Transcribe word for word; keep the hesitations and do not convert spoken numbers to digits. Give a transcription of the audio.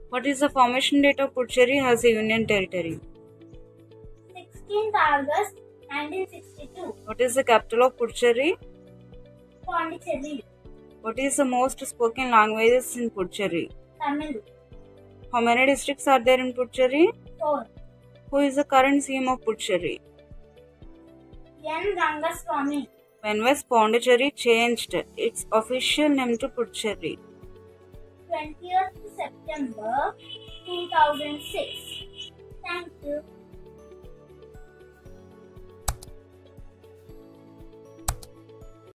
What is the formation date of Puducherry as a union territory? sixteenth August nineteen sixty-two. What is the capital of Puducherry? Puducherry. What is the most spoken languages in Puducherry? Tamil. How many districts are there in Puducherry? Four. Who is the current C M of Puducherry? N. Rangaswamy. When was Puducherry changed its official name to Puducherry? twentieth September two thousand six. Thank you.